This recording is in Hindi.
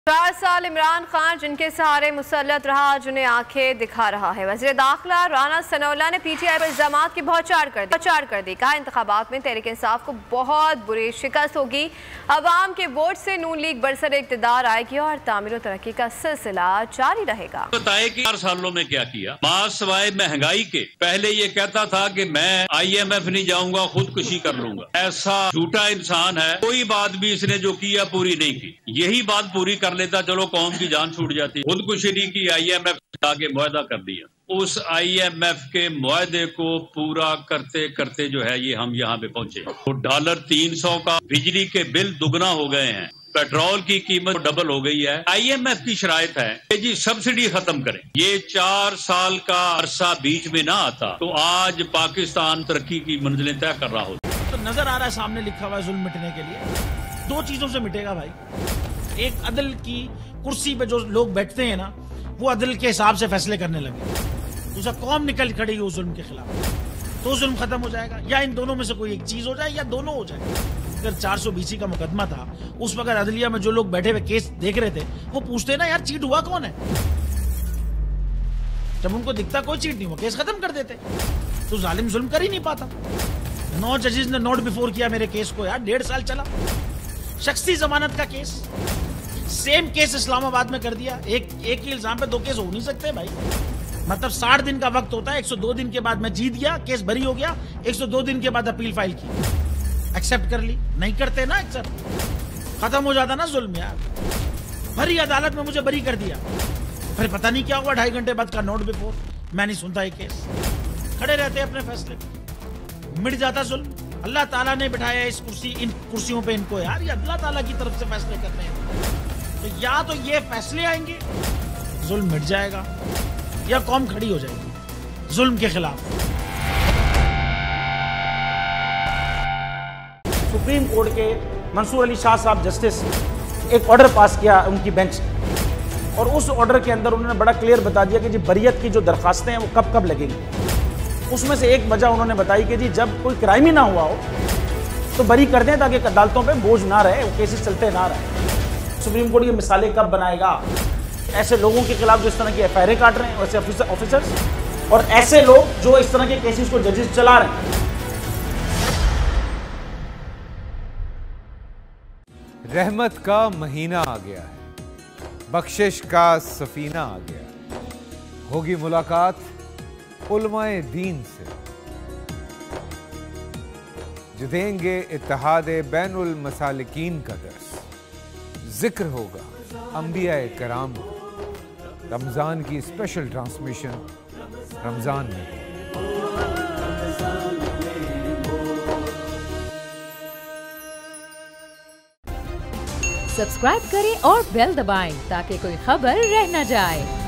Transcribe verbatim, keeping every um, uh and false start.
चार साल इमरान खान जिनके सहारे मुसल्लत रहा, जिन्हें आंखें दिखा रहा है। वज़ीर दाखिला राना सनाउल्लाह ने पीटीआई पर इल्जामात की बौछार कर दी बौछार कर दी कहा, इंतखाबात में तहरीक इंसाफ को बहुत बुरी शिकस्त होगी। अवाम के वोट से नून लीग बरसर इक़्तिदार आएगी और तामीर और तरक्की का सिलसिला जारी रहेगा। बताए कि चार सालों में क्या किया। मास सवाए महंगाई के पहले ये कहता था कि मैं आई एम एफ नहीं जाऊंगा, खुदकुशी कर लूंगा। ऐसा झूठा इंसान है। कोई बात भी इसने जो किया पूरी नहीं की। यही बात पूरी कर लेता चलो कौम की जान छूट जाती। खुदकुशी नहीं की, आई एम एफ आगे मुआहदा कर दिया। उस आई एम एफ के मुआहदे को पूरा करते करते जो है ये हम यहाँ पे पहुंचे। तो डॉलर तीन सौ का, बिजली के बिल दुगना हो गए हैं, पेट्रोल की कीमत डबल हो गई है। आई एम एफ की शराइत है कि जी सब्सिडी खत्म करें। ये चार साल का अरसा बीच में ना आता तो आज पाकिस्तान तरक्की की मंजिलें तय कर रहा होता। तो नजर आ रहा है सामने लिखा हुआ है जुल्म मिटने के लिए दो चीजों से मिटेगा भाई। एक, अदल की कुर्सी पे जो लोग बैठते हैं ना, वो अदल के हिसाब से फैसले करने लगे। दूसरा, कौम निकल खड़ी उस जुल्म के खिलाफ, तो जुल्म खत्म हो जाएगा। या इन दोनों में से कोई एक चीज हो जाए या दोनों हो जाए। अगर चार सौ बीसी का मुकदमा था, उस वक्त अदलिया में जो लोग बैठे हुए केस देख रहे थे वो पूछते ना, यार चीट हुआ कौन है। जब उनको दिखता कोई चीट नहीं हुआ, केस खत्म कर देते। तो जालिम जुल्म कर ही नहीं पाता। नौ जजेस ने नोट बिफोर किया मेरे केस को, यार डेढ़ साल चला। शख्सी जमानत का केस, सेम केस इस्लामाबाद में कर दिया। एक एक ही इल्जाम पे दो केस हो नहीं सकते भाई। मतलब साठ दिन का वक्त होता है, एक सौ दो दिन के बाद मैं जीत गया, केस बरी हो गया, एक सौ दो दिन के बाद अपील फाइल की, एक्सेप्ट कर ली। नहीं करते ना एक्सेप्ट, खत्म हो जाता ना जुल्म यार। भरी अदालत में मुझे बरी कर दिया, फिर पता नहीं क्या हुआ, ढाई घंटे बाद का नोट बिफोर, मैं नहीं सुनता ये केस। खड़े रहते अपने फैसले, मिट जाता जुल्म। अल्लाह ताला ने बिठाया इस कुर्सी, इन कुर्सियों पे इनको यार, ये अल्लाह ताला की तरफ से फैसले करने हैं। तो या तो ये फैसले आएंगे, जुल्म मिट जाएगा, या कौम खड़ी हो जाएगी जुल्म के खिलाफ। सुप्रीम कोर्ट के मंसूर अली शाह साहब जस्टिस एक ऑर्डर पास किया उनकी बेंच ने, और उस ऑर्डर के अंदर उन्होंने बड़ा क्लियर बता दिया कि जी बरियत की जो दरखास्तें हैं वो कब कब लगेंगी। उसमें से एक वजह उन्होंने बताई कि जी जब कोई क्राइम ही ना हुआ हो तो बरी कर दें, ताकि अदालतों पे बोझ ना रहे, वो केसेस चलते ना रहे। सुप्रीम कोर्ट ये मिसालें कब बनाएगा ऐसे लोगों के खिलाफ जो इस तरह की एफ आई आर काट रहे हैं, वैसे ऑफिसर ऑफिसर्स और ऐसे लोग जो इस तरह के केसेस को जजेस चला रहे हैं। रहमत का महीना आ गया है, बख्शिश का सफीना आ गया है। होगी मुलाकात उलमाए दीन से, जो देंगे इत्तेहादे बैनुल मसालिकीन का दर्स। जिक्र होगा अंबियाए कराम, रमजान की स्पेशल ट्रांसमिशन रमजान में। सब्सक्राइब करें और बेल दबाएं ताकि कोई खबर रह न जाए।